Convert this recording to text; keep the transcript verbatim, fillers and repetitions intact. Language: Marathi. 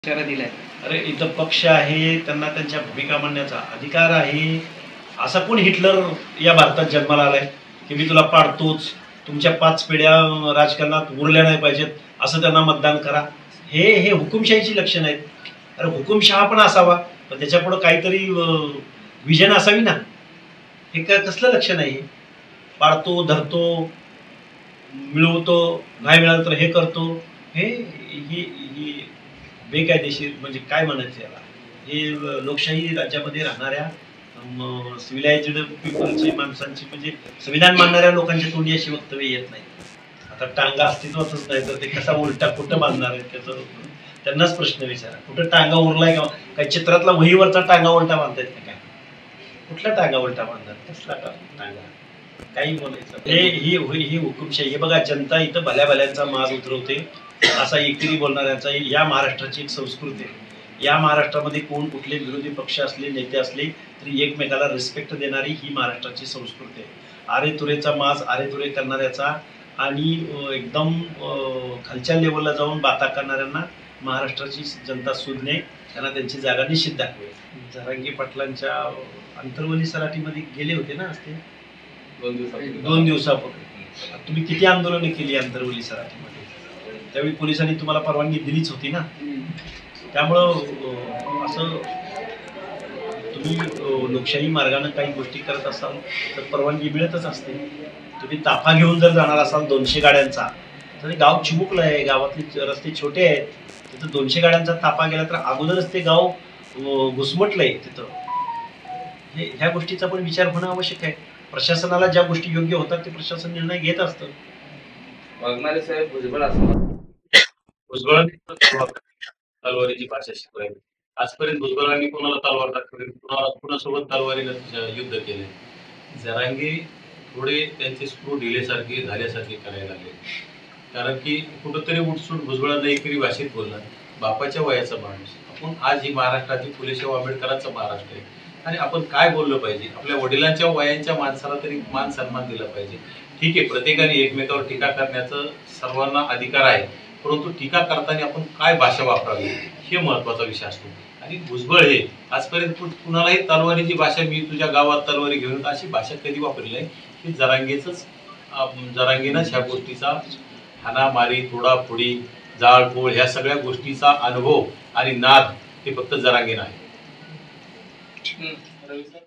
इशारा दिलाय. अरे इथं पक्ष आहे, त्यांना त्यांच्या भूमिका मांडण्याचा अधिकार आहे. असा कोण हिटलर या भारतात जन्माला आलाय की मी तुला पाडतोच, तुमच्या पाच पिढ्या राजकारणात उरल्या नाही पाहिजेत, असं त्यांना मतदान करा. हे हे हुकुमशाहीची लक्षणं आहेत. अरे हुकुमशहा पण असावा, पण त्याच्यापुढं काहीतरी विजन असावी ना. हे काय कसलं लक्षण आहे? पाडतो, धरतो, मिळवतो, नाही मिळालं तर हे करतो. हे ही ही बेकायदेशीर म्हणजे काय म्हणायचं याला. हे लोकशाही राज्यामध्ये राहणाऱ्या सिव्हिलायझ्ड पीपलची माणसांची म्हणजे संविधान मानणाऱ्या लोकांच्या तोंडी अशी वक्तव्य येत नाही. आता टांगा अस्तित्वातच नाही तर ते कसा उलटा कुठं बांधणार आहे त्याचं त्यांनाच प्रश्न विचारा. कुठं टांगा उरलाय का? काय चित्रातला वहीवरचा टांगा उलटा बांधतायत का काय? कुठला टांगा उलटा बांधतात? कसला टांगा? काही बोलायचं हे ही ही हुकुमशाही. हे बघा, जनता इथं भल्या भल्यांचा माज उतरवते असा एकेरी बोलणाऱ्यांचा या महाराष्ट्राची एक संस्कृती आहे. या महाराष्ट्रामध्ये कोण कुठले विरोधी पक्ष असले, नेते असले तरी एकमेकाला रिस्पेक्ट देणारी ही महाराष्ट्राची संस्कृती आहे. आरे तुरेचा माज आरे तुरे करणाऱ्याचा आणि एकदम खालच्या लेवलला जाऊन बाता करणाऱ्यांना महाराष्ट्राची जनता सुज्ञे, त्यांना त्यांची जागा निश्चित दाखवेल. जरांगे पाटलांच्या अंतर्वली सराटीमध्ये गेले होते ना असते दोन दिवसापूर्वी. तुम्ही किती आंदोलने केली अंतर्वली सराटीमध्ये? त्यावेळी पोलिसांनी तुम्हाला परवानगी दिलीच होती ना. त्यामुळं असं तुम्ही लोकशाही मार्गाने काही गोष्टी करत असाल तर परवानगी मिळतच असते. तुम्ही ताफा घेऊन जर जाणार असाल दोनशे गाड्यांचा तर गाव चिमुकलं आहे, गावातले रस्ते छोटे आहेत, तिथं दोनशे गाड्यांचा ताफा गेला तर अगोदरच ते गाव घुसमटलंय तिथं. हे ह्या गोष्टीचा पण विचार होणं आवश्यक आहे. प्रशासनाला ज्या गोष्टी योग्य होतात ते प्रशासन निर्णय घेत असतं. वाघमारे साहेब भुजबळ असतात. भुजबळांनी तलवारीची भाषा शिकवायला आजपर्यंत भुजबळांनी कोणाला तलवार दाखवली, कुणाला कुणासोबत तलवारीनं युद्ध केले. जरांगे थोडे त्यांचे स्क्रू ढिलेसारखे झाल्यासारखे करायला लागले. कारण की कुठंतरी उठसूट भुजबळांना एकरी भाषेत बोलला. बापाच्या वयाचा माणूस आपण. आज ही महाराष्ट्राची फुलेशाह आंबेडकरांचा महाराष्ट्र आहे आणि आपण काय बोललं पाहिजे? आपल्या वडिलांच्या वयांच्या माणसाला तरी मान सन्मान दिला पाहिजे. ठीक आहे, प्रत्येकाने एकमेकावर टीका करण्याचा सर्वांना अधिकार आहे, परंतु टीका करताना आपण काय भाषा वापरावी हे महत्वाचा विषय असतो. आणि भुजबळ हे आजपर्यंत कुणालाही तलवारीची भाषा, मी तुझ्या गावात तलवारी घेऊन, अशी भाषा कधी वापरली नाही. ही जरांगेच जरांगेनंच ह्या गोष्टीचा हाणामारी, तोडाफोडी, जाळपोळ ह्या सगळ्या गोष्टीचा अनुभव आणि नाद हे फक्त जरांगेनं आहे.